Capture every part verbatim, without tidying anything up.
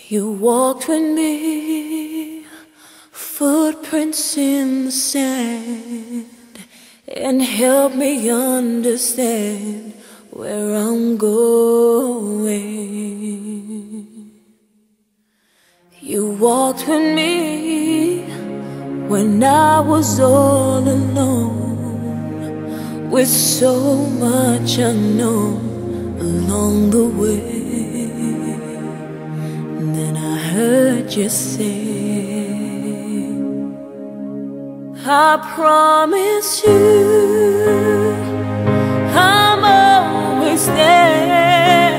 You walked with me, footprints in the sand, and helped me understand where I'm going. You walked with me when I was all alone, with so much unknown along the way. Then I heard you say, I promise you I'm always there.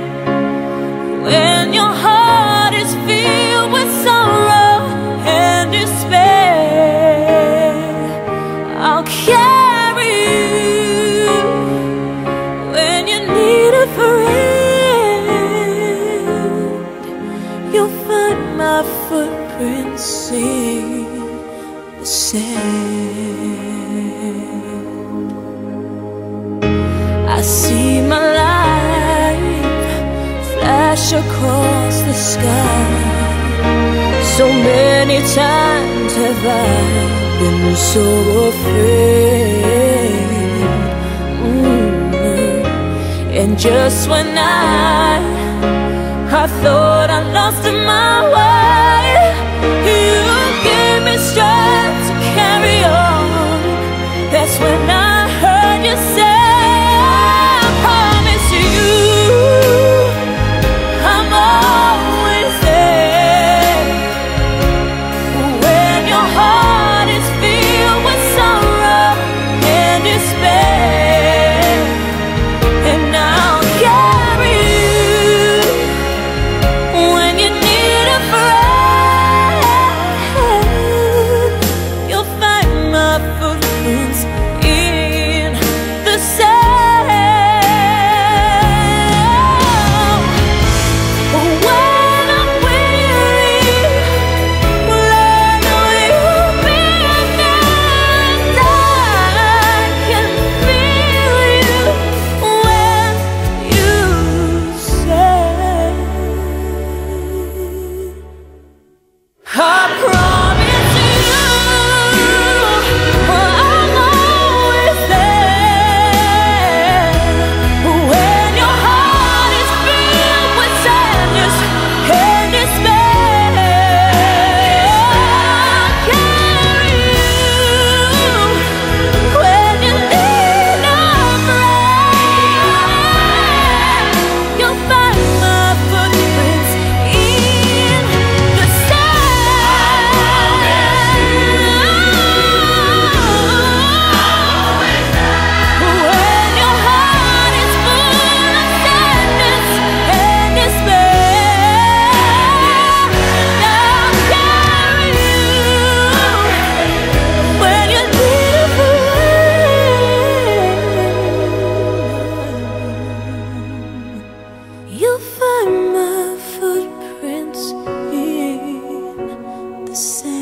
When your heart is filled with sorrow and despair, I'll carry you. When you need a friend, you'll find my footprints in the sand. I see my life flash across the sky. So many times have I been so afraid. mm-hmm. And just when I I thought I lost my way, you gave me strength to carry on. That's when I heard you say, I promise you I'm always there. When your heart is filled with sorrow and despair, and I'll carry you. When you need a friend, you'll find my footprints in the sand. When I'm weary, well, I know you'll be there, and I can feel you when you say, I promise you I'm always there. When your heart is filled with sadness and despair, I'll carry you. When you need a friend, you'll find my footprints in the sand. When your heart is full of sadness and despair, I'll carry you. When you need a friend, you'll find my footprints in the sand.